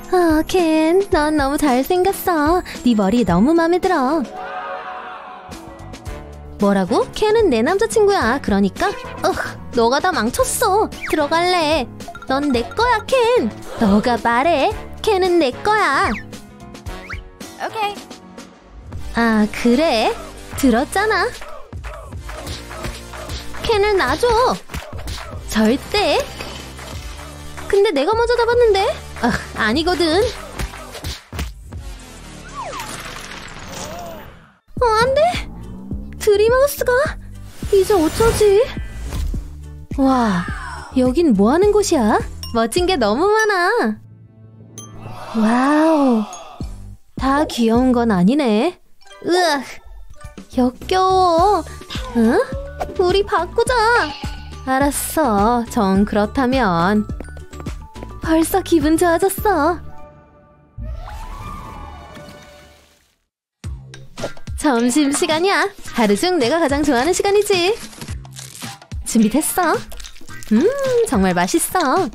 켄, 넌 너무 잘생겼어. 네 머리 너무 마음에 들어. 뭐라고? 켄은 내 남자친구야. 그러니까? 너가 다 망쳤어. 들어갈래. 넌 내 거야, 켄. 너가 말해. 켄은 내 거야. 오케이. 아, 그래? 들었잖아. 켄을 놔줘. 절대. 근데 내가 먼저 잡았는데? 아니거든. 안 돼. 드림하우스가 이제 어쩌지? 와, 여긴 뭐 하는 곳이야? 멋진 게 너무 많아. 와우, 다 귀여운 건 아니네. 으악, 역겨워. 응? 우리 바꾸자. 알았어, 정 그렇다면. 벌써 기분 좋아졌어. 점심시간이야. 하루 중 내가 가장 좋아하는 시간이지. 준비됐어? 정말 맛있어.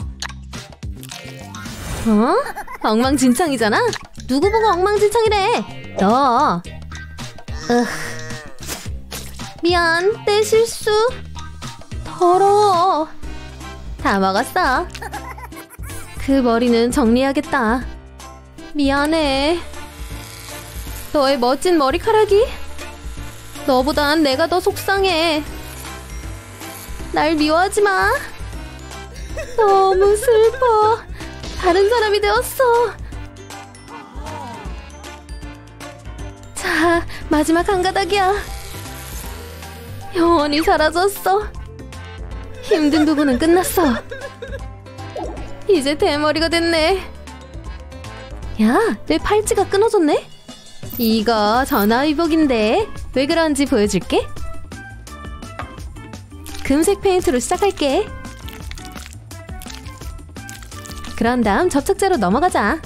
엉망진창이잖아? 누구 보고 엉망진창이래? 너. 미안, 내 실수. 더러워. 다 먹었어. 그 머리는 정리해야겠다. 미안해. 너의 멋진 머리카락이? 너보단 내가 더 속상해. 날 미워하지 마. 너무 슬퍼. 다른 사람이 되었어. 자, 마지막 한 가닥이야. 영원히 사라졌어. 힘든 부분은 끝났어. 이제 대머리가 됐네. 야, 내 팔찌가 끊어졌네? 이거 전화위복인데 왜 그런지 보여줄게. 금색 페인트로 시작할게. 그런 다음 접착제로 넘어가자.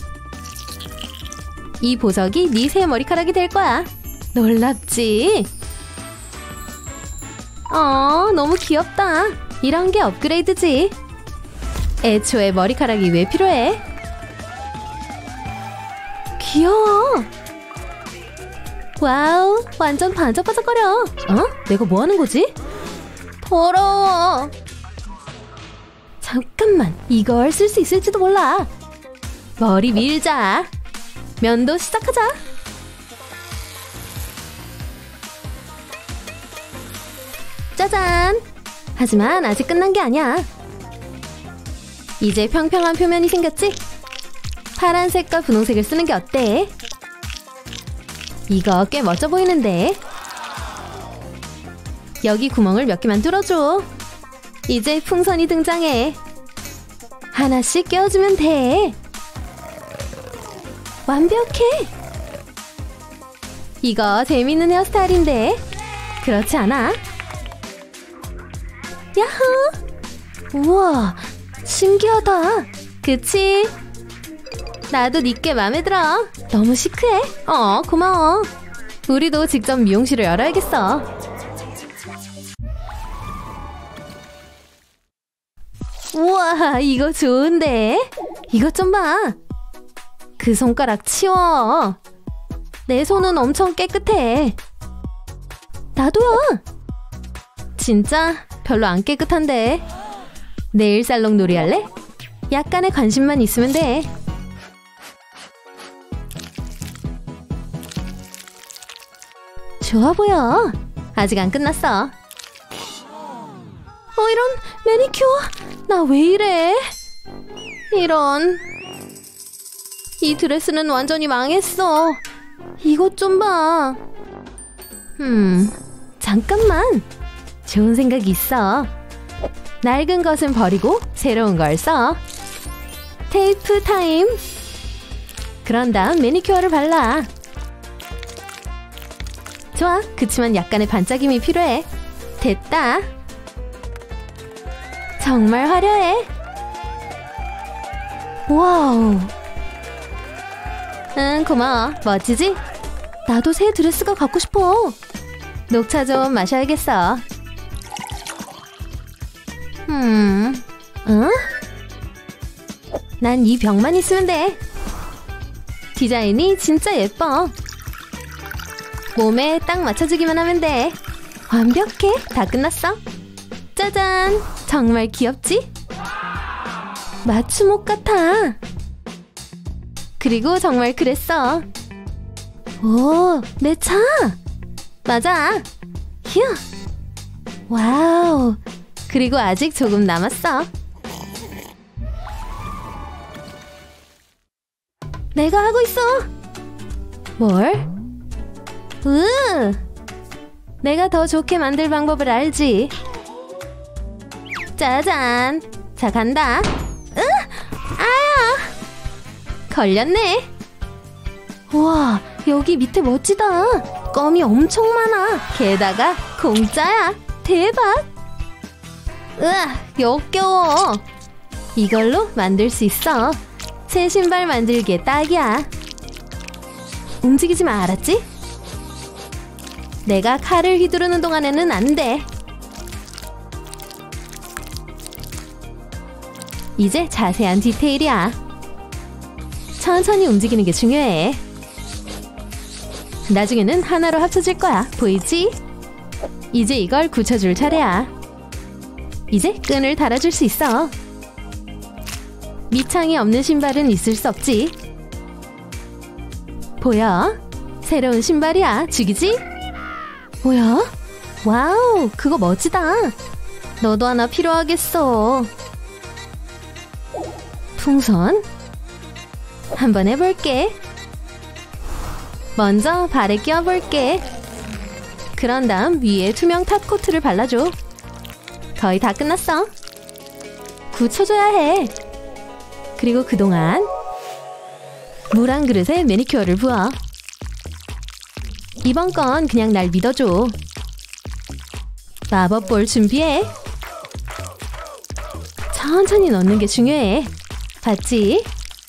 이 보석이 네 새 머리카락이 될 거야. 놀랍지? 너무 귀엽다. 이런 게 업그레이드지. 애초에 머리카락이 왜 필요해? 귀여워. 와우, 완전 반짝반짝거려. 내가 뭐 하는 거지? 더러워. 잠깐만, 이걸 쓸 수 있을지도 몰라. 머리 밀자. 면도 시작하자. 짜잔. 하지만 아직 끝난 게 아니야. 이제 평평한 표면이 생겼지? 파란색과 분홍색을 쓰는 게 어때? 이거 꽤 멋져 보이는데? 여기 구멍을 몇 개만 뚫어줘. 이제 풍선이 등장해. 하나씩 껴주면 돼. 완벽해. 이거 재밌는 헤어스타일인데? 그렇지 않아? 야호! 우와, 신기하다. 그치? 나도 니께 맘에 들어. 너무 시크해. 고마워. 우리도 직접 미용실을 열어야겠어. 우와, 이거 좋은데? 이것 좀 봐. 그 손가락 치워. 내 손은 엄청 깨끗해. 나도요. 진짜 별로 안 깨끗한데. 네일 살롱 놀이 할래? 약간의 관심만 있으면 돼. 좋아 보여. 아직 안 끝났어. 이런 매니큐어. 나 왜 이래? 이런. 이 드레스는 완전히 망했어. 이것 좀 봐. 잠깐만. 좋은 생각이 있어. 낡은 것은 버리고 새로운 걸 써. 테이프 타임. 그런 다음 매니큐어를 발라. 좋아, 그치만 약간의 반짝임이 필요해. 됐다. 정말 화려해. 와우. 응, 고마워. 멋지지? 나도 새 드레스가 갖고 싶어. 녹차 좀 마셔야겠어. 난 이 벽만 있으면 돼. 디자인이 진짜 예뻐. 몸에 딱 맞춰주기만 하면 돼. 완벽해. 다 끝났어. 짜잔. 정말 귀엽지? 맞춤 옷 같아. 그리고 정말 그랬어. 오, 내 차. 맞아. 휴. 와우. 그리고 아직 조금 남았어. 내가 하고 있어. 뭘? 내가 더 좋게 만들 방법을 알지. 짜잔. 자, 간다. 아야. 걸렸네. 우와, 여기 밑에 멋지다. 껌이 엄청 많아. 게다가 공짜야. 대박. 으아, 역겨워. 이걸로 만들 수 있어. 새 신발 만들기에 딱이야. 움직이지 마, 알았지? 내가 칼을 휘두르는 동안에는 안 돼. 이제 자세한 디테일이야. 천천히 움직이는 게 중요해. 나중에는 하나로 합쳐질 거야. 보이지? 이제 이걸 굳혀줄 차례야. 이제 끈을 달아줄 수 있어. 밑창이 없는 신발은 있을 수 없지. 보여? 새로운 신발이야. 죽이지? 뭐야? 와우, 그거 멋지다. 너도 하나 필요하겠어. 풍선? 한번 해볼게. 먼저 발에 끼워볼게. 그런 다음 위에 투명 탑 코트를 발라줘. 거의 다 끝났어. 굳혀줘야 해. 그리고 그동안 물 한 그릇에 매니큐어를 부어. 이번 건 그냥 날 믿어줘. 마법볼 준비해. 천천히 넣는 게 중요해. 봤지?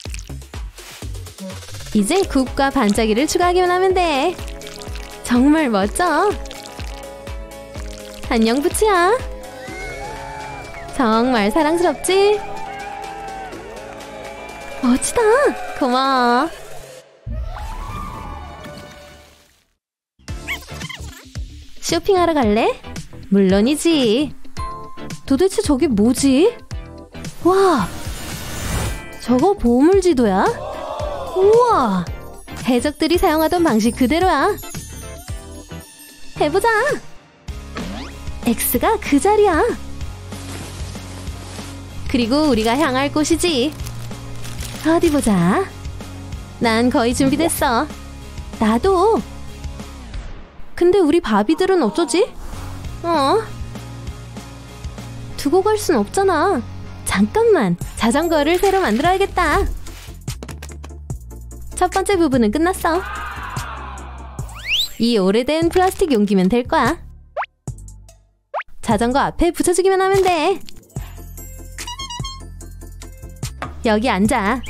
이제 굽과 반짝이를 추가하기만 하면 돼. 정말 멋져. 안녕, 부치야. 정말 사랑스럽지? 멋지다. 고마워. 쇼핑하러 갈래? 물론이지. 도대체 저게 뭐지? 와, 저거 보물지도야? 우와, 해적들이 사용하던 방식 그대로야. 해보자. X가 그 자리야. 그리고 우리가 향할 곳이지. 어디 보자. 난 거의 준비됐어. 나도. 근데 우리 바비들은 어쩌지? 두고 갈 순 없잖아. 잠깐만, 자전거를 새로 만들어야겠다. 첫 번째 부분은 끝났어. 이 오래된 플라스틱 용기면 될 거야. 자전거 앞에 붙여주기만 하면 돼. 여기 앉아.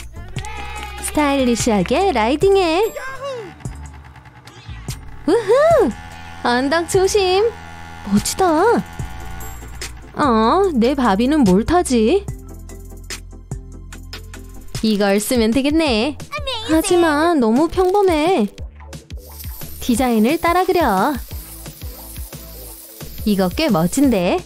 스타일리시하게 라이딩해. 우후! 언덕 조심. 멋지다. 내 바비는 뭘 타지? 이걸 쓰면 되겠네. 하지만 너무 평범해. 디자인을 따라 그려. 이거 꽤 멋진데?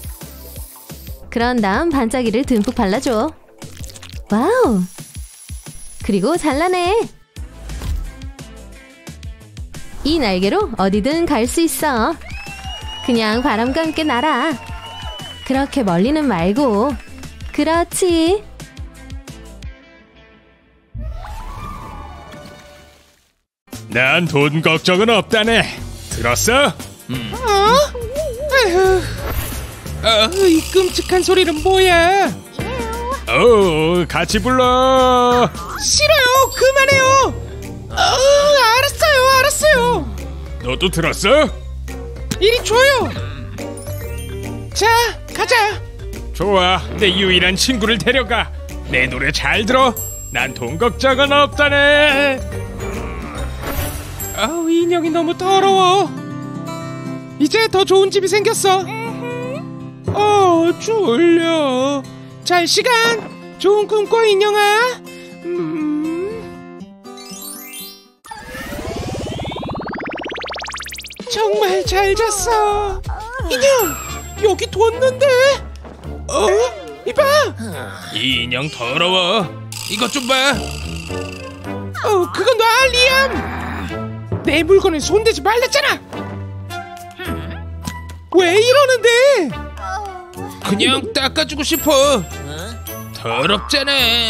그런 다음 반짝이를 듬뿍 발라줘. 와우! 그리고 잘라내. 이 날개로 어디든 갈 수 있어. 그냥 바람과 함께 날아. 그렇게 멀리는 말고. 그렇지. 난 돈 걱정은 없다네. 들었어? 이 끔찍한 소리는 뭐야? 같이 불러. 싫어요. 그만해요. 알았어요. 너도 들었어? 이리 줘요. 자, 가자. 좋아, 내 유일한 친구를 데려가. 내 노래 잘 들어. 난 돈 걱정은 없다네. 인형이 너무 더러워. 이제 더 좋은 집이 생겼어. 졸려. 잘 시간. 좋은 꿈 꿔, 인형아. 정말 잘 잤어. 인형, 여기 뒀는데. 이봐. 이 인형 더러워. 이것 좀 봐. 그건 놔, 리암. 내 물건에 손대지 말랬잖아. 왜 이러는데? 그냥 닦아주고 싶어. 더럽잖아.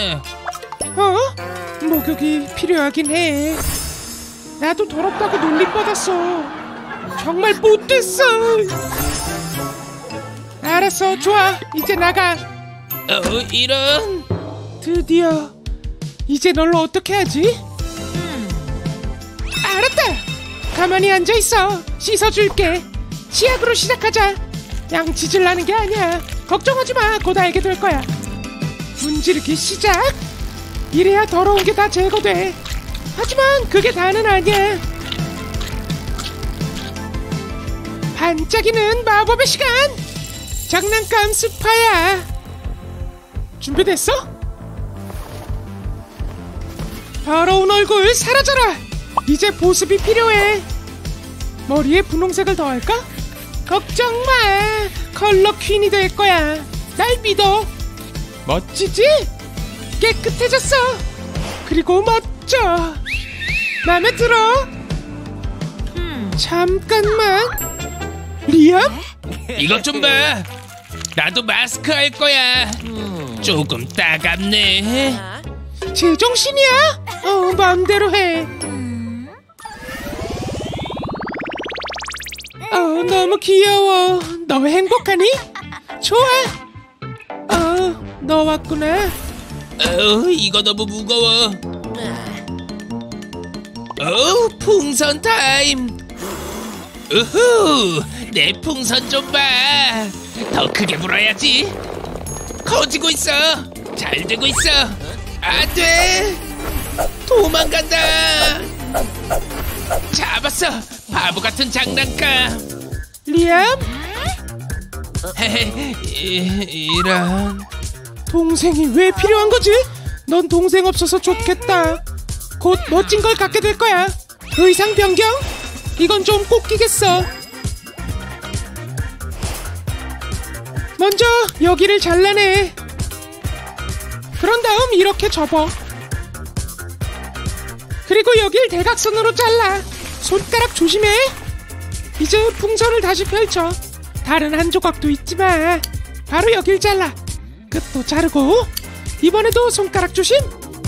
목욕이 필요하긴 해. 나도 더럽다고 놀림받았어. 정말 못됐어. 알았어, 좋아. 이제 나가. 이런. 드디어. 이제 널 어떻게 하지? 알았다. 가만히 앉아있어. 씻어줄게. 치약으로 시작하자. 양치질 나는 게 아니야. 걱정하지마. 곧 알게 될 거야. 문지르기 시작. 이래야 더러운 게 다 제거돼. 하지만 그게 다는 아니야. 반짝이는 마법의 시간. 장난감 스파야. 준비됐어? 더러운 얼굴 사라져라. 이제 보습이 필요해. 머리에 분홍색을 더할까? 걱정 마. 컬러 퀸이 될 거야. 날 믿어. 멋지지? 깨끗해졌어. 그리고 멋져. 마음에 들어? 잠깐만. 리암? 이것 좀 봐. 나도 마스크 할 거야. 조금 따갑네. 제정신이야? 마음대로 해. 너무 귀여워. 너 행복하니? 좋아. 너 왔구나. 이거 너무 무거워. 풍선 타임. 우후, 내 풍선 좀 봐. 더 크게 불어야지. 커지고 있어. 잘 되고 있어. 안 돼. 도망간다. 잡았어. 바보 같은 장난감. 리암? 이런. 동생이 왜 필요한 거지? 넌 동생 없어서 좋겠다. 곧 멋진 걸 갖게 될 거야. 의상 변경? 이건 좀 꼭 끼겠어. 먼저 여기를 잘라내. 그런 다음 이렇게 접어. 그리고 여길 대각선으로 잘라. 손가락 조심해. 이제 풍선을 다시 펼쳐. 다른 한 조각도 잊지 마. 바로 여길 잘라. 끝도 자르고. 이번에도 손가락 조심.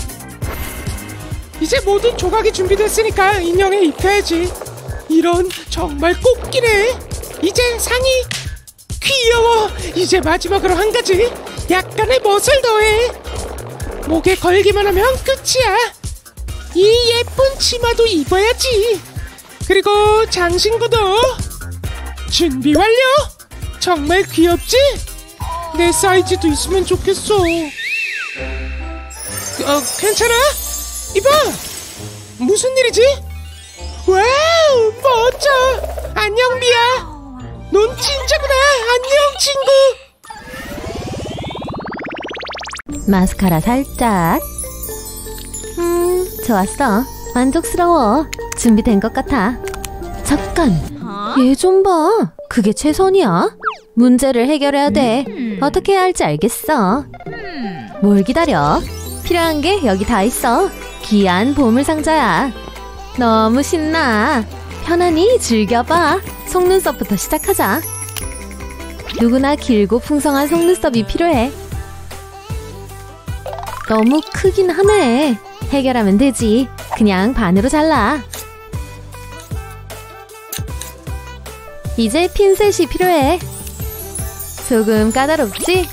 이제 모든 조각이 준비됐으니까 인형에 입혀야지. 이런, 정말 꽃기네. 이제 상의. 귀여워. 이제 마지막으로 한 가지. 약간의 멋을 더해. 목에 걸기만 하면 끝이야. 이 예쁜 치마도 입어야지. 그리고 장신구도. 준비 완료. 정말 귀엽지? 내 사이즈도 있으면 좋겠어. 괜찮아? 이봐. 무슨 일이지? 와우, 멋져. 안녕, 미야. 넌 진짜구나. 안녕, 친구. 마스카라 살짝. 좋았어. 만족스러워. 준비된 것 같아. 잠깐. 얘 좀 봐. 그게 최선이야? 문제를 해결해야 돼. 어떻게 해야 할지 알겠어. 뭘 기다려? 필요한 게 여기 다 있어. 귀한 보물상자야. 너무 신나. 편안히 즐겨봐. 속눈썹부터 시작하자. 누구나 길고 풍성한 속눈썹이 필요해. 너무 크긴 하네. 해결하면 되지. 그냥 반으로 잘라. 이제 핀셋이 필요해. 조금 까다롭지?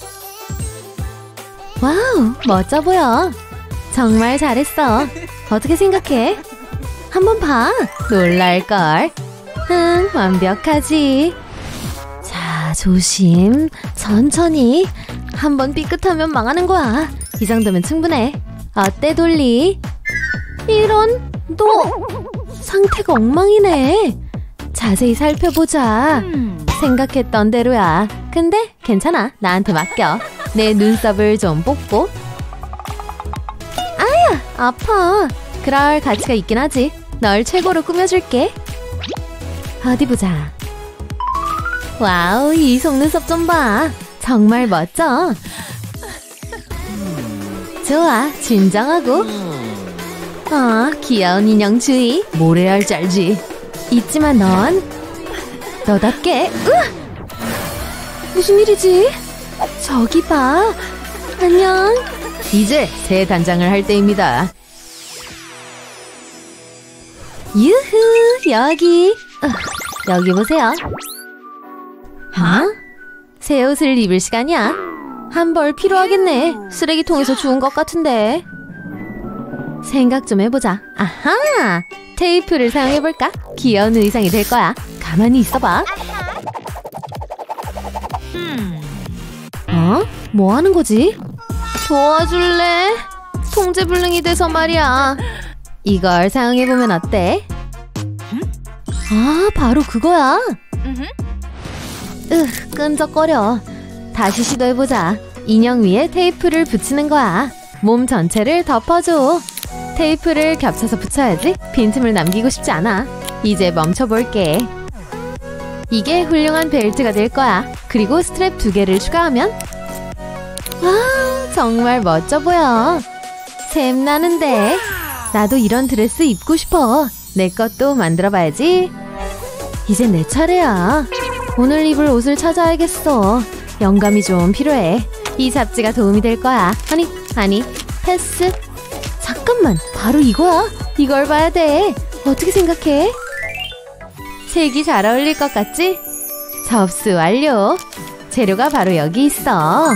와우, 멋져 보여. 정말 잘했어. 어떻게 생각해? 한번 봐. 놀랄걸. 완벽하지. 자, 조심. 천천히. 한번 삐끗하면 망하는 거야. 이 정도면 충분해. 어때, 돌리? 이런, 너 상태가 엉망이네. 자세히 살펴보자. 생각했던 대로야. 근데 괜찮아. 나한테 맡겨. 내 눈썹을 좀 뽑고. 아야, 아파. 그럴 가치가 있긴 하지. 널 최고로 꾸며줄게. 어디 보자. 와우, 이 속눈썹 좀 봐. 정말 멋져. 좋아, 진정하고. 귀여운 인형 주의. 뭘 해야 할지 알지. 있지만 넌 너답게. 무슨 일이지? 저기 봐. 안녕. 이제 새 단장을 할 때입니다. 유후, 여기. 여기 보세요. 새 옷을 입을 시간이야. 한 벌 필요하겠네. 쓰레기통에서 주운 것 같은데. 생각 좀 해보자. 아하! 테이프를 사용해볼까? 귀여운 의상이 될 거야. 가만히 있어봐. 뭐 하는 거지? 도와줄래? 통제불능이 돼서 말이야. 이걸 사용해보면 어때? 바로 그거야. 끈적거려. 다시 시도해보자. 인형 위에 테이프를 붙이는 거야. 몸 전체를 덮어줘. 테이프를 겹쳐서 붙여야지. 빈틈을 남기고 싶지 않아. 이제 멈춰볼게. 이게 훌륭한 벨트가 될 거야. 그리고 스트랩 2개를 추가하면 와, 정말 멋져 보여. 샘나는데. 나도 이런 드레스 입고 싶어. 내 것도 만들어봐야지. 이제 내 차례야. 오늘 입을 옷을 찾아야겠어. 영감이 좀 필요해. 이 잡지가 도움이 될 거야. 아니, 패스. 잠깐만, 바로 이거야. 이걸 봐야 돼. 어떻게 생각해? 색이 잘 어울릴 것 같지? 접수 완료. 재료가 바로 여기 있어.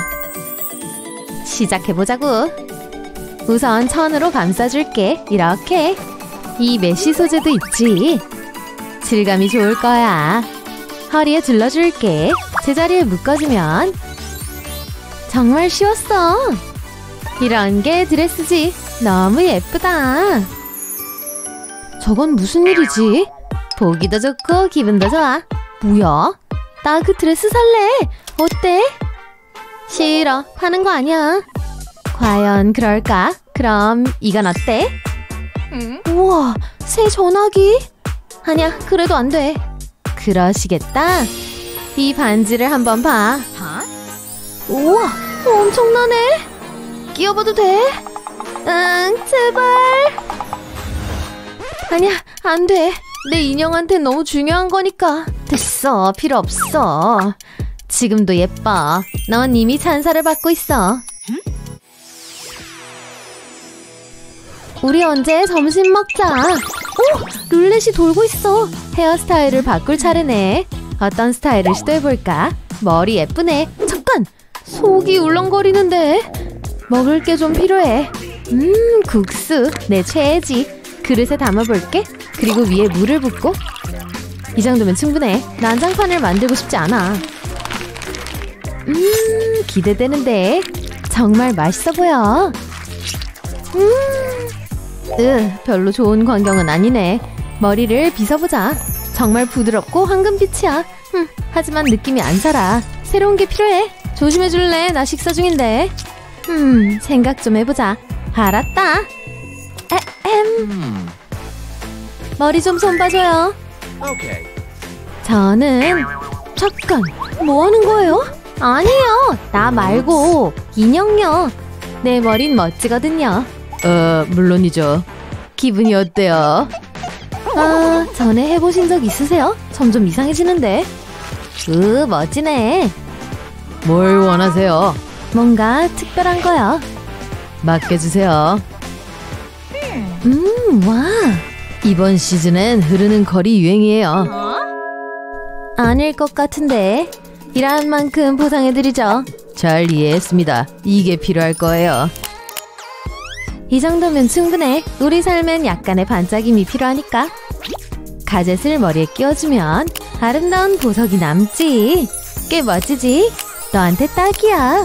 시작해보자고. 우선 천으로 감싸줄게. 이렇게. 이 메쉬 소재도 있지. 질감이 좋을 거야. 허리에 둘러줄게. 제자리에 묶어주면 정말 쉬웠어. 이런 게 드레스지. 너무 예쁘다. 저건 무슨 일이지? 보기도 좋고 기분도 좋아. 뭐야? 나 그 드레스 살래. 어때? 싫어. 파는 거 아니야. 과연 그럴까? 그럼 이건 어때? 우와, 새 전화기? 아니야, 그래도 안 돼. 그러시겠다. 이 반지를 한번 봐. 우와, 엄청나네. 끼워봐도 돼? 응, 제발. 아니야, 안 돼. 내 인형한테 너무 중요한 거니까. 됐어, 필요 없어. 지금도 예뻐. 넌 이미 찬사를 받고 있어. 우리 언제 점심 먹자. 오! 룰렛이 돌고 있어. 헤어스타일을 바꿀 차례네. 어떤 스타일을 시도해볼까? 머리 예쁘네. 잠깐! 속이 울렁거리는데. 먹을 게 좀 필요해. 국수. 내 최애지. 그릇에 담아볼게. 그리고 위에 물을 붓고. 이 정도면 충분해. 난장판을 만들고 싶지 않아. 기대되는데. 정말 맛있어 보여. 별로 좋은 광경은 아니네. 머리를 빗어보자. 정말 부드럽고 황금빛이야. 하지만 느낌이 안 살아. 새로운 게 필요해. 조심해줄래? 나 식사 중인데. 생각 좀 해보자. 알았다. 머리 좀 손봐줘요. 저는 잠깐, 뭐 하는 거예요? 아니에요. 나 말고 인형요. 내 머린 멋지거든요. 물론이죠. 기분이 어때요? 전에 해보신 적 있으세요? 점점 이상해지는데. 멋지네. 뭘 원하세요? 뭔가 특별한 거요. 맡겨주세요. 와. 이번 시즌엔 흐르는 컬이 유행이에요. 아닐 것 같은데. 일한 만큼 보상해드리죠. 잘 이해했습니다. 이게 필요할 거예요. 이 정도면 충분해. 우리 삶엔 약간의 반짝임이 필요하니까. 가젯을 머리에 끼워주면 아름다운 보석이 남지. 꽤 멋지지? 너한테 딱이야.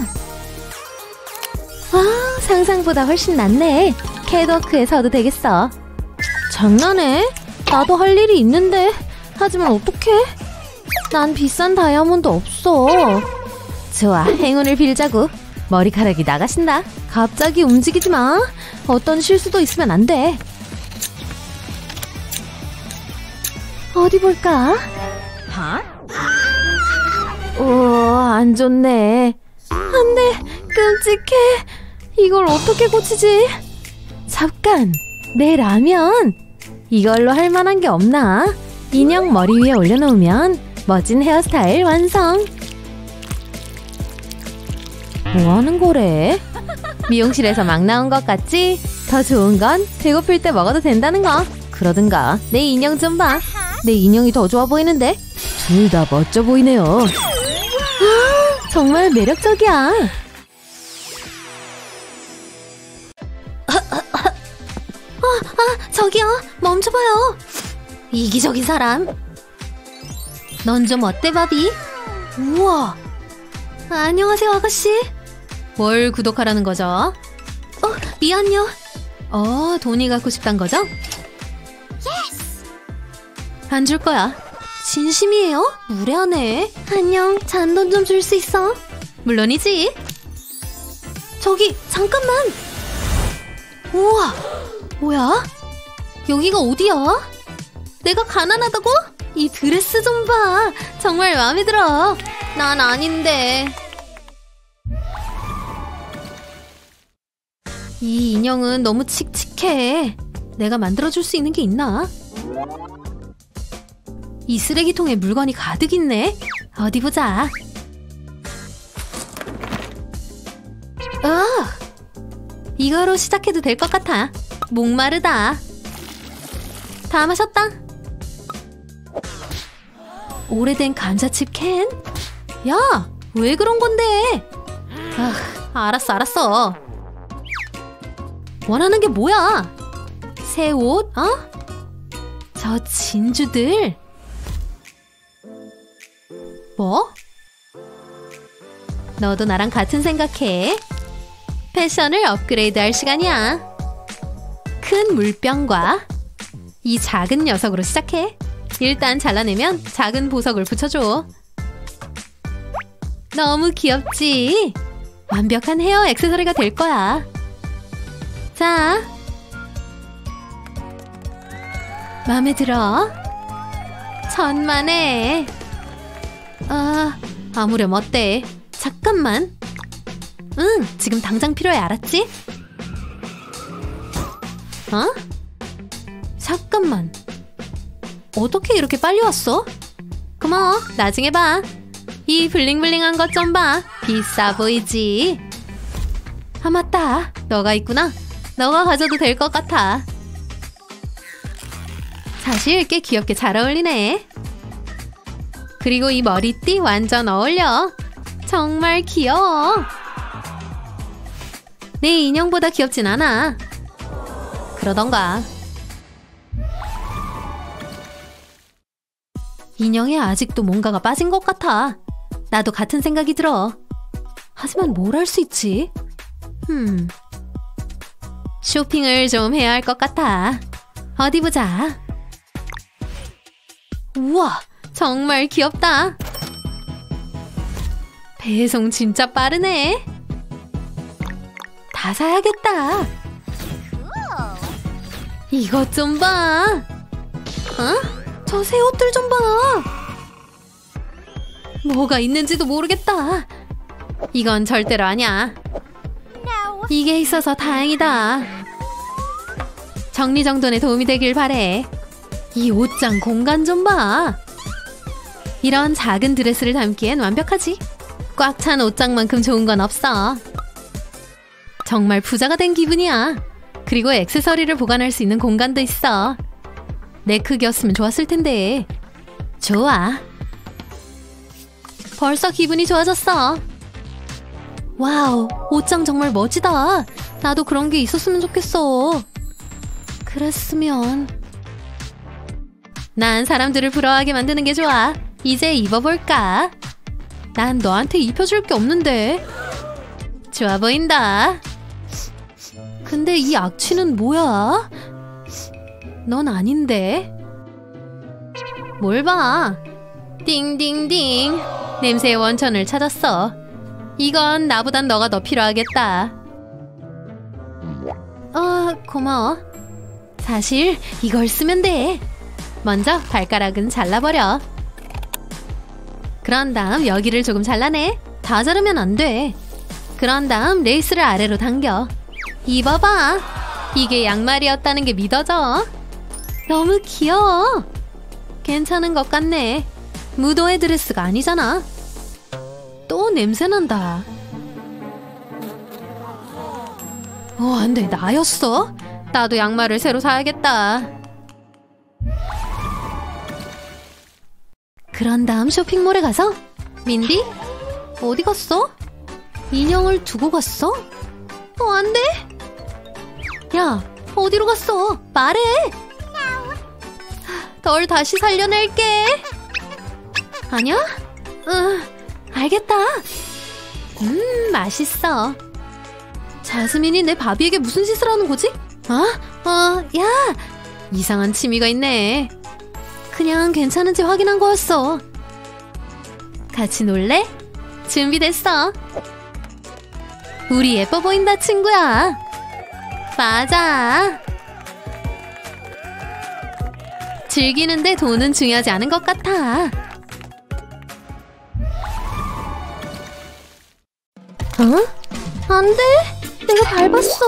상상보다 훨씬 낫네. 캣워크에 서도 되겠어. 장난해? 나도 할 일이 있는데. 하지만 어떡해? 난 비싼 다이아몬드 없어. 좋아, 행운을 빌자고. 머리카락이 나가신다. 갑자기 움직이지 마. 어떤 실수도 있으면 안 돼. 어디 볼까? 안 좋네. 안 돼. 끔찍해. 이걸 어떻게 고치지? 잠깐. 내 라면. 이걸로 할 만한 게 없나? 인형 머리 위에 올려놓으면 멋진 헤어스타일 완성. 뭐 하는 거래? 미용실에서 막 나온 것 같지? 더 좋은 건 배고플 때 먹어도 된다는 거. 그러든가 내 인형 좀 봐. 내 인형이 더 좋아 보이는데? 둘 다 멋져 보이네요. 아, 정말 매력적이야. 저기요, 멈춰봐요. 이기적인 사람. 넌 좀 어때, 바비? 우와. 안녕하세요, 아가씨. 뭘 구독하라는 거죠? 미안요. 돈이 갖고 싶단 거죠? 안 줄 거야. 진심이에요? 무례하네. 안녕, 잔돈 좀 줄 수 있어? 물론이지. 저기, 잠깐만. 우와, 뭐야? 여기가 어디야? 내가 가난하다고? 이 드레스 좀 봐. 정말 마음에 들어. 난 아닌데. 이 인형은 너무 칙칙해. 내가 만들어줄 수 있는 게 있나? 이 쓰레기통에 물건이 가득 있네. 어디 보자. 이거로 시작해도 될 것 같아. 목마르다. 다 마셨다. 오래된 감자칩 캔? 야, 왜 그런 건데? 알았어. 원하는 게 뭐야? 새 옷? 저 진주들? 뭐? 너도 나랑 같은 생각해. 패션을 업그레이드 할 시간이야. 큰 물병과 이 작은 녀석으로 시작해. 일단 잘라내면 작은 보석을 붙여줘. 너무 귀엽지? 완벽한 헤어 액세서리가 될 거야. 자, 마음에 들어? 천만에. 아무렴 어때? 잠깐만. 응, 지금 당장 필요해. 알았지? 잠깐만. 어떻게 이렇게 빨리 왔어? 고마워. 나중에 봐. 이 블링블링한 것 좀 봐. 비싸 보이지? 맞다. 너가 있구나. 너가 가져도 될 것 같아. 사실 꽤 귀엽게 잘 어울리네. 그리고 이 머리띠 완전 어울려. 정말 귀여워. 내 인형보다 귀엽진 않아. 그러던가. 인형에 아직도 뭔가가 빠진 것 같아. 나도 같은 생각이 들어. 하지만 뭘 할 수 있지? 쇼핑을 좀 해야 할 것 같아. 어디 보자. 우와, 정말 귀엽다. 배송 진짜 빠르네. 다 사야겠다. 이것 좀 봐. 저 새 옷들 좀 봐. 뭐가 있는지도 모르겠다. 이건 절대로 아니야. 이게 있어서 다행이다. 정리정돈에 도움이 되길 바래. 이 옷장 공간 좀 봐. 이런 작은 드레스를 담기엔 완벽하지. 꽉 찬 옷장만큼 좋은 건 없어. 정말 부자가 된 기분이야. 그리고 액세서리를 보관할 수 있는 공간도 있어. 내 크기였으면 좋았을 텐데. 좋아. 벌써 기분이 좋아졌어. 와우, 옷장 정말 멋지다. 나도 그런 게 있었으면 좋겠어. 그랬으면. 난 사람들을 부러워하게 만드는 게 좋아. 이제 입어볼까? 난 너한테 입혀줄 게 없는데. 좋아 보인다. 근데 이 악취는 뭐야? 넌 아닌데. 뭘 봐. 띵띵띵. 냄새의 원천을 찾았어. 이건 나보단 너가 더 필요하겠다. 고마워. 사실 이걸 쓰면 돼. 먼저 발가락은 잘라버려. 그런 다음 여기를 조금 잘라내. 다 자르면 안 돼. 그런 다음 레이스를 아래로 당겨. 입어봐. 이게 양말이었다는 게 믿어져. 너무 귀여워. 괜찮은 것 같네. 무도회 드레스가 아니잖아. 또 냄새난다. 안 돼. 나였어? 나도 양말을 새로 사야겠다. 그런 다음 쇼핑몰에 가서 민디? 어디 갔어? 인형을 두고 갔어? 안 돼. 야, 어디로 갔어? 말해. 널 다시 살려낼게. 아니야? 알겠다. 맛있어. 자스민이 내 바비에게 무슨 짓을 하는 거지? 야, 이상한 취미가 있네. 그냥 괜찮은지 확인한 거였어. 같이 놀래? 준비됐어. 우리 예뻐 보인다, 친구야. 맞아. 즐기는데 돈은 중요하지 않은 것 같아. 안 돼. 내가 밟았어.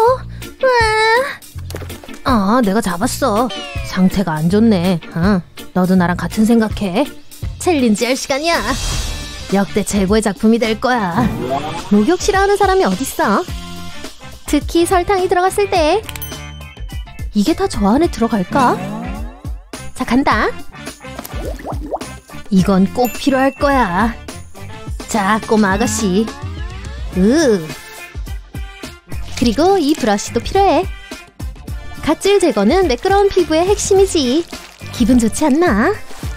왜? 내가 잡았어. 상태가 안 좋네. 너도 나랑 같은 생각해. 챌린지 할 시간이야. 역대 최고의 작품이 될 거야. 목욕 싫어하는 사람이 어딨어? 특히 설탕이 들어갔을 때. 이게 다 저 안에 들어갈까? 자, 간다. 이건 꼭 필요할 거야. 자, 꼬마 아가씨. 그리고 이 브러쉬도 필요해. 각질 제거는 매끄러운 피부의 핵심이지. 기분 좋지 않나?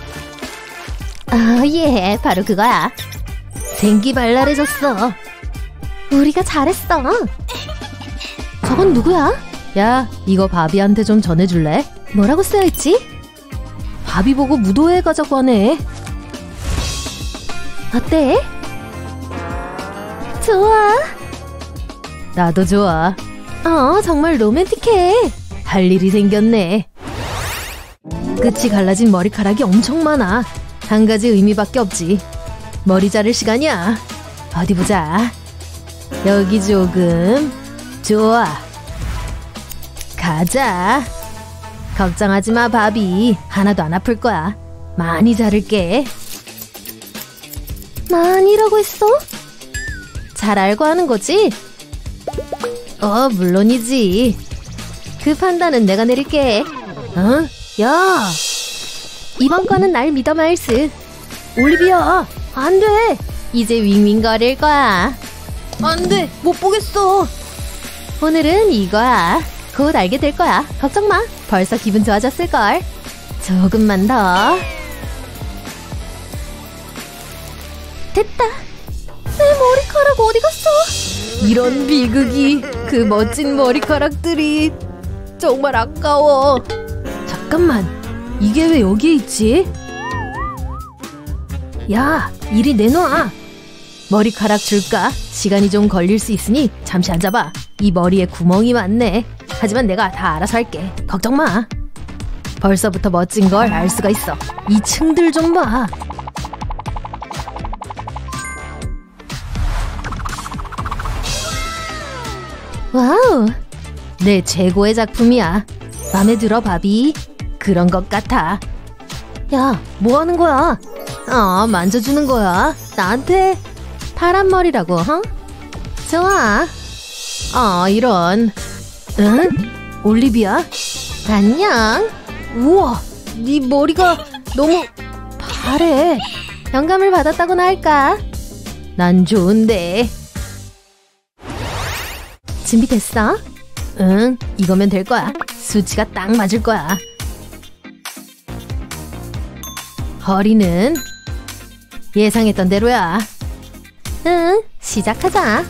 예, 바로 그거야. 생기 발랄해졌어. 우리가 잘했어. 저건 누구야? 야, 이거 바비한테 좀 전해줄래? 뭐라고 쓰여있지? 바비 보고 무도회 가자고 하네. 어때? 좋아. 나도 좋아. 정말 로맨틱해. 할 일이 생겼네. 끝이 갈라진 머리카락이 엄청 많아. 한 가지 의미밖에 없지. 머리 자를 시간이야. 어디 보자. 여기 조금. 좋아. 가자. 걱정하지 마, 바비. 하나도 안 아플 거야. 많이 자를게. 많이라고 했어? 잘 알고 하는 거지? 물론이지. 그 판단은 내가 내릴게. 야, 이번 거는 날 믿어, 마일스. 올리비아, 안 돼. 이제 윙윙거릴 거야. 안 돼, 못 보겠어. 오늘은 이거야. 곧 알게 될 거야. 걱정 마. 벌써 기분 좋아졌을걸. 조금만 더. 됐다. 내 머리카락 어디 갔어? 이런 비극이. 그 멋진 머리카락들이 정말 아까워. 잠깐만, 이게 왜 여기에 있지? 야, 이리 내놔. 머리카락 줄까? 시간이 좀 걸릴 수 있으니 잠시 앉아봐. 이 머리에 구멍이 많네. 하지만 내가 다 알아서 할게. 걱정 마. 벌써부터 멋진 걸 알 수가 있어. 이 층들 좀 봐. 와우, 내 최고의 작품이야. 맘에 들어, 바비? 그런 것 같아. 야, 뭐 하는 거야? 만져주는 거야. 나한테 파란머리라고, 좋아. 이런. 응? 올리비아? 안녕. 우와, 네 머리가 너무 파래. 영감을 받았다고나 할까? 난 좋은데. 준비됐어? 응, 이거면 될 거야. 수치가 딱 맞을 거야. 허리는 예상했던 대로야. 응, 시작하자.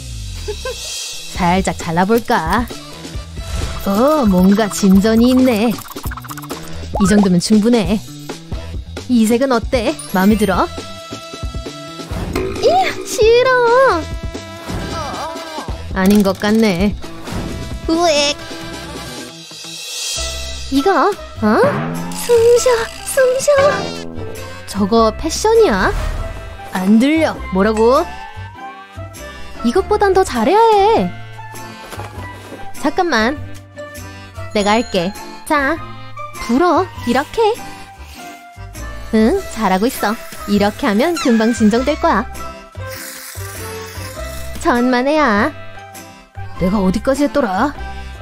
살짝 잘라볼까? 뭔가 진전이 있네. 이 정도면 충분해. 이 색은 어때? 마음에 들어? 싫어. 아닌 것 같네. 우엑. 이거 숨 쉬어. 저거 패션이야? 안 들려. 뭐라고? 이것보단 더 잘해야 해. 잠깐만. 내가 할게. 자, 불어. 이렇게. 응, 잘하고 있어. 이렇게 하면 금방 진정될 거야. 천만에야. 내가 어디까지 했더라?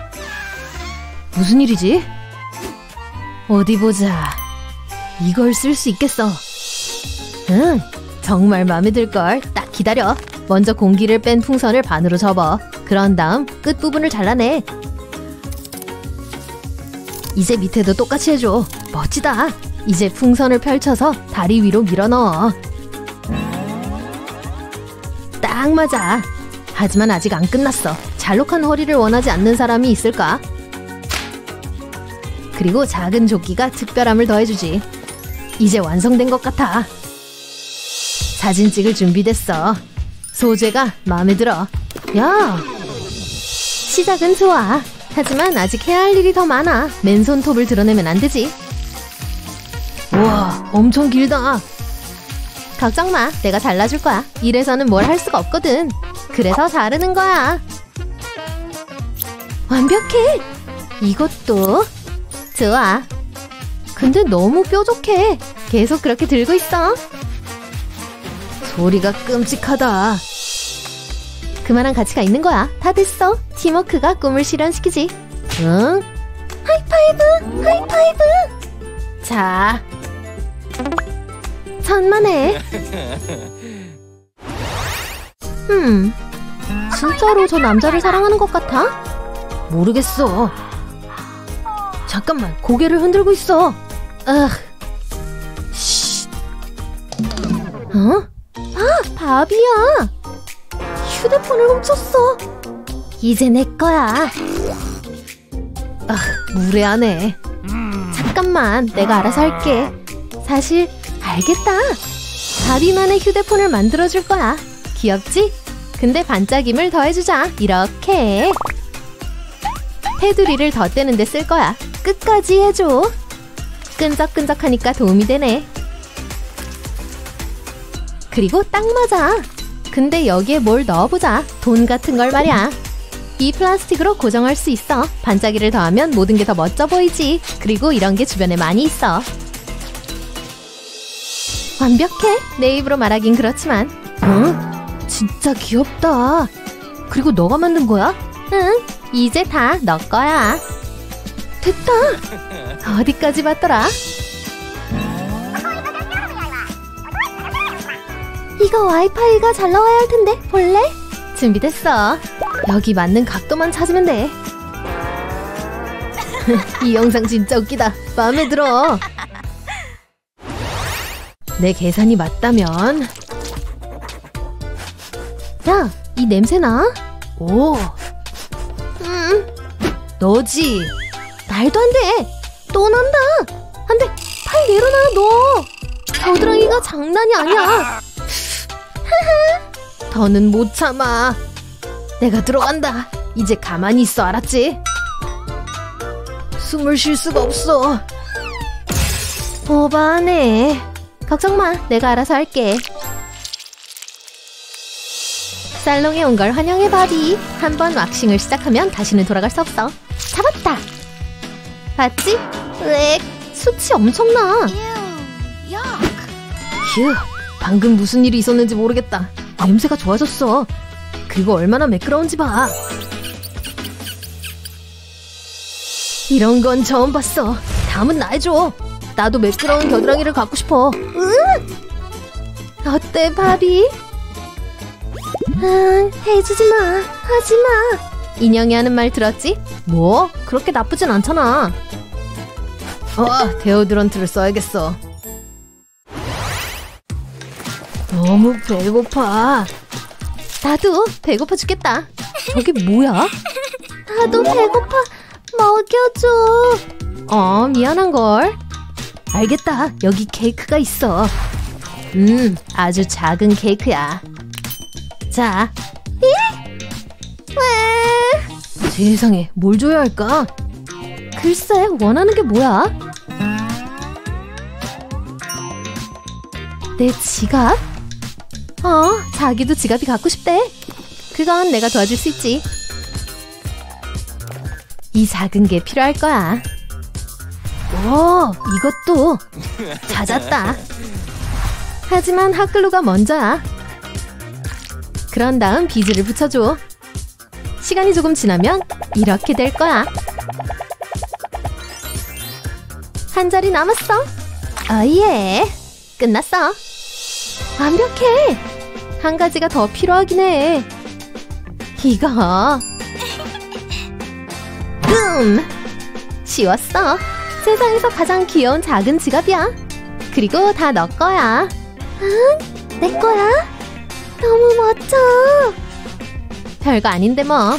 무슨 일이지? 어디 보자. 이걸 쓸 수 있겠어. 응, 정말 마음에 들걸. 딱 기다려. 먼저 공기를 뺀 풍선을 반으로 접어. 그런 다음 끝부분을 잘라내. 이제 밑에도 똑같이 해줘. 멋지다. 이제 풍선을 펼쳐서 다리 위로 밀어넣어. 딱 맞아. 하지만 아직 안 끝났어. 잘록한 허리를 원하지 않는 사람이 있을까? 그리고 작은 조끼가 특별함을 더해주지. 이제 완성된 것 같아. 사진 찍을 준비됐어. 소재가 마음에 들어. 야! 시작은 좋아. 하지만 아직 해야 할 일이 더 많아. 맨손 톱을 드러내면 안 되지. 우와, 엄청 길다. 걱정 마. 내가 잘라줄 거야. 이래서는 뭘 할 수가 없거든. 그래서 자르는 거야. 완벽해. 이것도 좋아. 근데 너무 뾰족해. 계속 그렇게 들고 있어. 소리가 끔찍하다. 그만한 가치가 있는 거야. 다 됐어. 팀워크가 꿈을 실현시키지. 응? 하이파이브! 하이파이브! 자, 천만에. 진짜로 저 남자를 사랑하는 것 같아? 모르겠어. 잠깐만, 고개를 흔들고 있어. 어? 아, 바비야. 휴대폰을 훔쳤어. 이제 내 거야. 무례하네. 잠깐만, 내가 알아서 할게. 사실 알겠다. 바비만의 휴대폰을 만들어줄 거야. 귀엽지? 근데 반짝임을 더해주자. 이렇게. 테두리를 덧대는 데 쓸 거야. 끝까지 해줘. 끈적끈적하니까 도움이 되네. 그리고 딱 맞아. 근데 여기에 뭘 넣어보자. 돈 같은 걸 말이야. 이 플라스틱으로 고정할 수 있어. 반짝이를 더하면 모든 게 더 멋져 보이지. 그리고 이런 게 주변에 많이 있어. 완벽해. 내 입으로 말하긴 그렇지만. 응? 진짜 귀엽다. 그리고 너가 만든 거야? 응. 이제 다 너 거야. 됐다. 어디까지 봤더라? 이거 와이파이가 잘 나와야 할 텐데. 볼래? 준비됐어. 여기 맞는 각도만 찾으면 돼. 이 영상 진짜 웃기다. 마음에 들어. 내 계산이 맞다면. 야, 이 냄새나? 오. 너지? 말도 안 돼. 또 난다. 안 돼. 팔 내려놔, 너. 겨드랑이가 장난이 아니야. 더는 못 참아. 내가 들어간다. 이제 가만히 있어, 알았지? 숨을 쉴 수가 없어. 오바네. 걱정 마. 내가 알아서 할게. 살롱에 온 걸 환영해, 바비. 한번 왁싱을 시작하면 다시는 돌아갈 수 없어. 잡았다. 봤지? 으엑, 수치 엄청나. 휴, 방금 무슨 일이 있었는지 모르겠다. 냄새가 좋아졌어. 그리고 얼마나 매끄러운지 봐. 이런 건 처음 봤어. 다음은 나 해줘. 나도 매끄러운 겨드랑이를 갖고 싶어. 어때, 바비? 해주지 마. 하지 마. 인형이 하는 말 들었지? 뭐? 그렇게 나쁘진 않잖아. 데오드런트를 써야겠어. 너무 배고파. 나도 배고파 죽겠다. 저게 뭐야? 나도 배고파. 먹여줘. 미안한걸. 알겠다. 여기 케이크가 있어. 아주 작은 케이크야. 자. 와, 세상에, 뭘 줘야 할까? 글쎄, 원하는 게 뭐야? 내 지갑? 자기도 지갑이 갖고 싶대. 그건 내가 도와줄 수 있지. 이 작은 게 필요할 거야. 오, 이것도 찾았다. 하지만 핫글루가 먼저야. 그런 다음 비즈를 붙여줘. 시간이 조금 지나면 이렇게 될 거야. 한 자리 남았어. 예. 끝났어. 완벽해. 한 가지가 더 필요하긴 해. 이거. 쉬웠어. 세상에서 가장 귀여운 작은 지갑이야. 그리고 다 너 거야. 응? 내 거야? 너무 멋져. 별거 아닌데 뭐.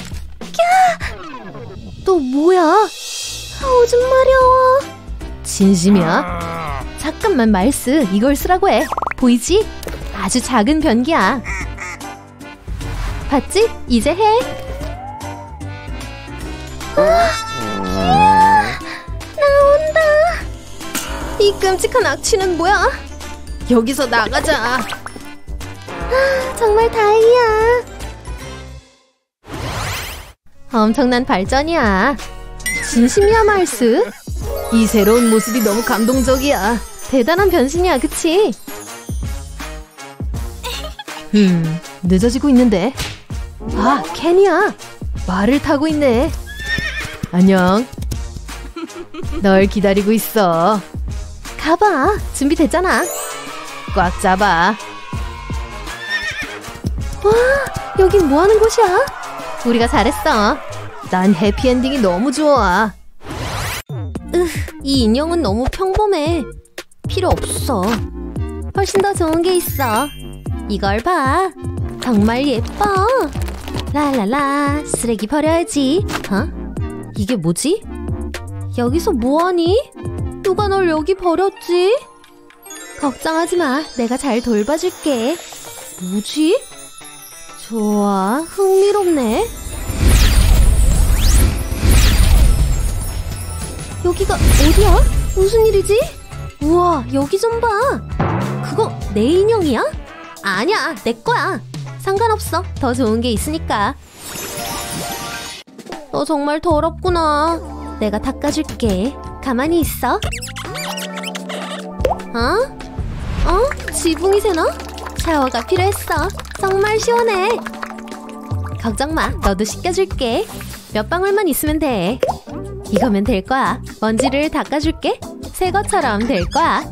또 뭐야? 오줌 마려워. 진심이야? 잠깐만, 말스. 이걸 쓰라고 해. 보이지? 아주 작은 변기야. 봤지? 이제 해. 나온다. 이 끔찍한 악취는 뭐야? 여기서 나가자. 정말 다행이야. 엄청난 발전이야. 진심이야, 말스. 이 새로운 모습이 너무 감동적이야. 대단한 변신이야, 그치? 늦어지고 있는데. 아, 켄이야. 말을 타고 있네. 안녕. 널 기다리고 있어. 가봐. 준비됐잖아. 꽉 잡아. 와, 여긴 뭐하는 곳이야? 우리가 잘했어. 난 해피엔딩이 너무 좋아. 이 인형은 너무 평범해. 필요 없어. 훨씬 더 좋은 게 있어. 이걸 봐. 정말 예뻐. 랄랄라. 쓰레기 버려야지. 이게 뭐지? 여기서 뭐하니? 누가 널 여기 버렸지? 걱정하지 마. 내가 잘 돌봐줄게. 뭐지? 좋아. 흥미롭네. 여기가 어디야? 무슨 일이지? 우와, 여기 좀 봐. 그거 내 인형이야? 아니야, 내 거야. 상관없어. 더 좋은 게 있으니까. 너 정말 더럽구나. 내가 닦아줄게. 가만히 있어. 지붕이 새나? 샤워가 필요했어. 정말 시원해. 걱정 마. 너도 씻겨줄게. 몇 방울만 있으면 돼. 이거면 될 거야. 먼지를 닦아줄게. 새 것처럼 될 거야.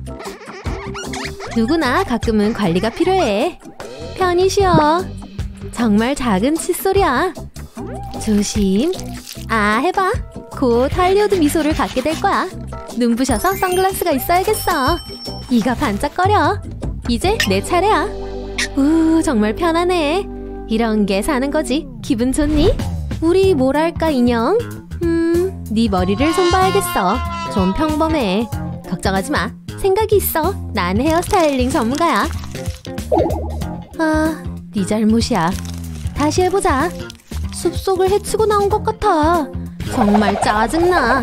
누구나 가끔은 관리가 필요해. 편히 쉬어. 정말 작은 칫솔이야. 조심. 해봐. 곧 할리우드 미소를 갖게 될 거야. 눈부셔서 선글라스가 있어야겠어. 이가 반짝거려. 이제 내 차례야. 정말 편하네. 이런 게 사는 거지. 기분 좋니? 우리 뭐랄까, 인형? 네 머리를 손봐야겠어. 좀 평범해. 걱정하지 마. 생각이 있어. 난 헤어스타일링 전문가야. 네 잘못이야. 다시 해보자. 숲속을 헤치고 나온 것 같아. 정말 짜증나.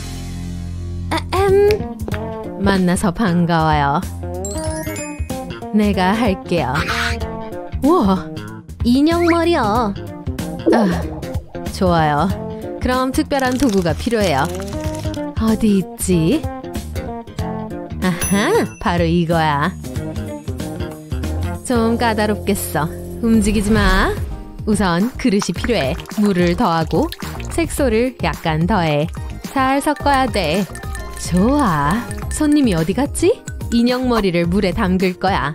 만나서 반가워요. 내가 할게요. 우와, 인형 머리요. 좋아요. 그럼 특별한 도구가 필요해요. 어디 있지? 아하, 바로 이거야. 좀 까다롭겠어. 움직이지 마. 우선 그릇이 필요해. 물을 더하고 색소를 약간 더해. 잘 섞어야 돼. 좋아. 손님이 어디 갔지? 인형 머리를 물에 담글 거야.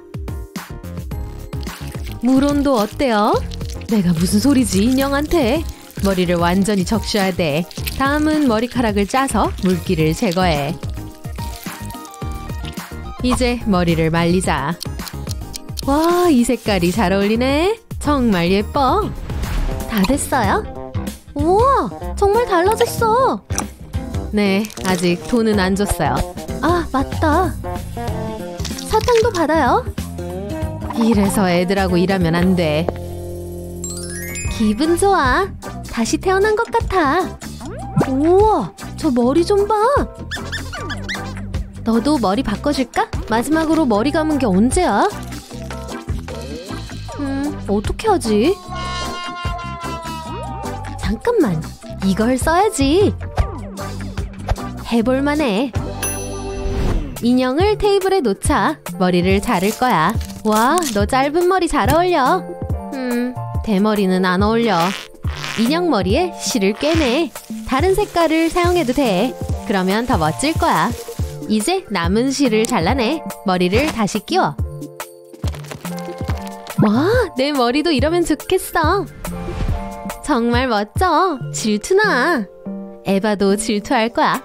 물 온도 어때요? 내가 무슨 소리지, 인형한테. 머리를 완전히 적셔야 돼. 다음은 머리카락을 짜서 물기를 제거해. 이제 머리를 말리자. 와, 이 색깔이 잘 어울리네. 정말 예뻐. 다 됐어요? 우와, 정말 달라졌어. 네, 아직 돈은 안 줬어요. 맞다. 사탕도 받아요. 이래서 애들하고 일하면 안 돼. 기분 좋아. 다시 태어난 것 같아. 우와, 저 머리 좀 봐. 너도 머리 바꿔줄까? 마지막으로 머리 감은 게 언제야? 어떻게 하지? 잠깐만, 이걸 써야지. 해볼만해. 인형을 테이블에 놓자 머리를 자를 거야. 와, 너 짧은 머리 잘 어울려. 대머리는 안 어울려. 인형 머리에 실을 꿰매. 다른 색깔을 사용해도 돼. 그러면 더 멋질 거야. 이제 남은 실을 잘라내 머리를 다시 끼워. 와, 내 머리도 이러면 좋겠어. 정말 멋져. 질투나. 에바도 질투할 거야.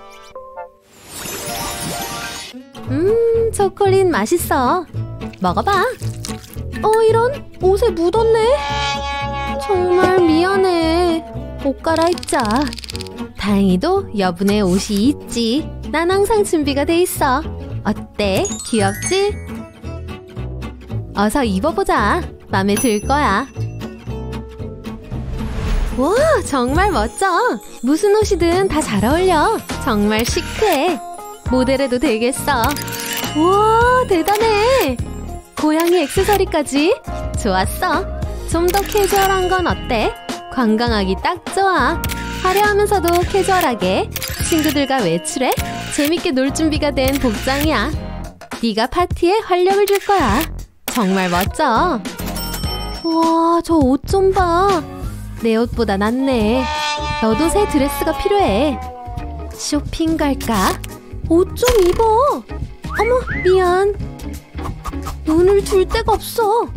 초콜릿 맛있어. 먹어봐. 이런, 옷에 묻었네. 정말 미안해. 옷 갈아입자. 다행히도 여분의 옷이 있지. 난 항상 준비가 돼 있어. 어때? 귀엽지? 어서 입어보자. 맘에 들 거야. 와, 정말 멋져. 무슨 옷이든 다 잘 어울려. 정말 시크해. 모델해도 되겠어. 우와, 대단해. 고양이 액세서리까지. 좋았어. 좀 더 캐주얼한 건 어때? 관광하기 딱 좋아. 화려하면서도 캐주얼하게. 친구들과 외출해? 재밌게 놀 준비가 된 복장이야. 네가 파티에 활력을 줄 거야. 정말 멋져. 와, 저 옷 좀 봐. 내 옷보다 낫네. 너도 새 드레스가 필요해. 쇼핑 갈까? 옷 좀 입어. 어머, 미안. 눈을 둘 데가 없어.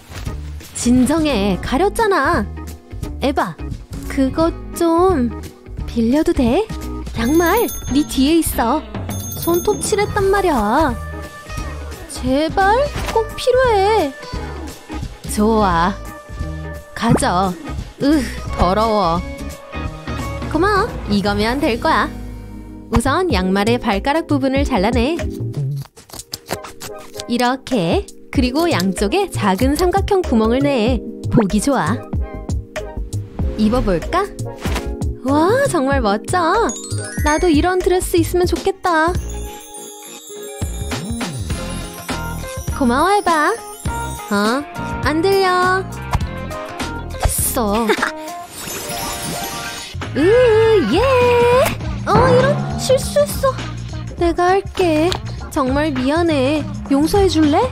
진정해. 가렸잖아. 에바, 그것 좀 빌려도 돼? 양말 네 뒤에 있어. 손톱 칠했단 말이야. 제발, 꼭 필요해. 좋아, 가져. 더러워. 고마워. 이거면 될 거야. 우선 양말의 발가락 부분을 잘라내. 이렇게. 그리고 양쪽에 작은 삼각형 구멍을 내. 보기 좋아. 입어볼까? 와, 정말 멋져. 나도 이런 드레스 있으면 좋겠다. 고마워, 에바. 안 들려. 됐어. 예. 이런, 실수했어. 내가 할게. 정말 미안해. 용서해줄래?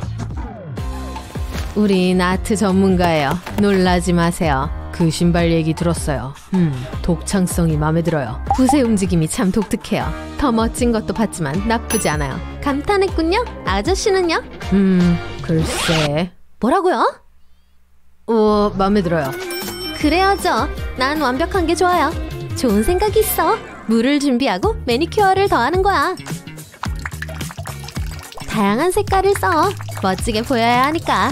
우린 아트 전문가예요. 놀라지 마세요. 그 신발 얘기 들었어요. 독창성이 마음에 들어요. 붓의 움직임이 참 독특해요. 더 멋진 것도 봤지만 나쁘지 않아요. 감탄했군요. 아저씨는요? 글쎄. 뭐라고요? 마음에 들어요. 그래야죠. 난 완벽한 게 좋아요. 좋은 생각이 있어. 물을 준비하고 매니큐어를 더하는 거야. 다양한 색깔을 써. 멋지게 보여야 하니까.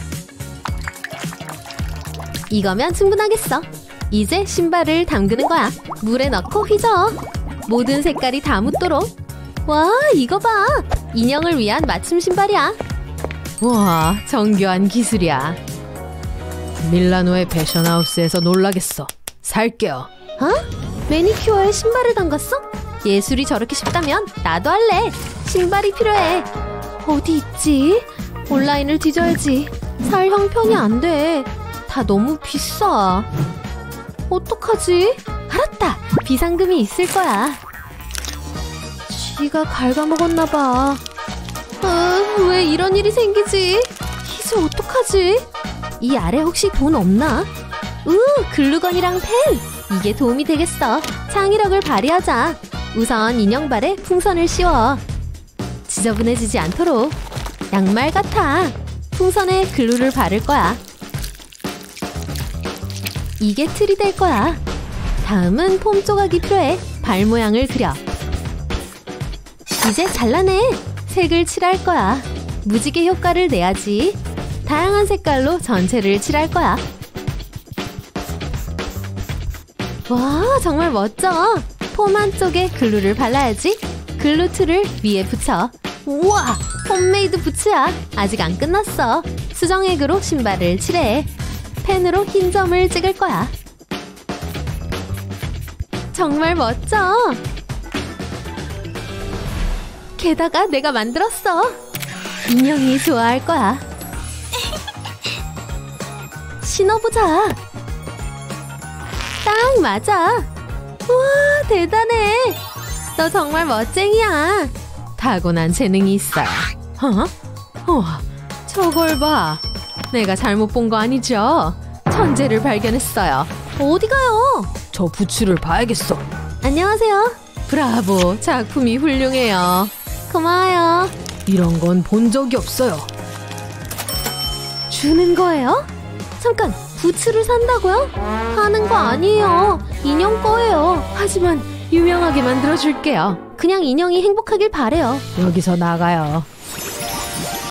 이거면 충분하겠어. 이제 신발을 담그는 거야. 물에 넣고 휘저어. 모든 색깔이 다 묻도록. 와, 이거 봐. 인형을 위한 맞춤 신발이야. 와, 정교한 기술이야. 밀라노의 패션하우스에서 놀라겠어. 살게요. 매니큐어에 신발을 담갔어? 예술이 저렇게 쉽다면 나도 할래. 신발이 필요해. 어디 있지? 온라인을 뒤져야지. 살 형편이 안 돼. 다 너무 비싸. 어떡하지? 알았다. 비상금이 있을 거야. 쥐가 갉아먹었나 봐. 왜 이런 일이 생기지? 이제 어떡하지? 이 아래 혹시 돈 없나? 글루건이랑 펜! 이게 도움이 되겠어. 창의력을 발휘하자. 우선 인형발에 풍선을 씌워. 지저분해지지 않도록. 양말 같아. 풍선에 글루를 바를 거야. 이게 틀이 될 거야. 다음은 폼 조각이 필요해. 발 모양을 그려. 이제 잘라내. 색을 칠할 거야. 무지개 효과를 내야지. 다양한 색깔로 전체를 칠할 거야. 와, 정말 멋져. 폼 한쪽에 글루를 발라야지. 글루 툴을 위에 붙여. 우와, 홈메이드 부츠야. 아직 안 끝났어. 수정액으로 신발을 칠해. 펜으로 흰 점을 찍을 거야. 정말 멋져. 게다가 내가 만들었어. 인형이 좋아할 거야. 신어보자. 딱 맞아. 우와, 대단해. 너 정말 멋쟁이야. 타고난 재능이 있어. 우와, 저걸 봐. 내가 잘못 본 거 아니죠? 천재를 발견했어요. 어디 가요? 저 부츠를 봐야겠어. 안녕하세요. 브라보, 작품이 훌륭해요. 고마워요. 이런 건 본 적이 없어요. 주는 거예요? 잠깐, 부츠를 산다고요? 하는 거 아니에요. 인형 거예요. 하지만 유명하게 만들어줄게요. 그냥 인형이 행복하길 바래요. 여기서 나가요.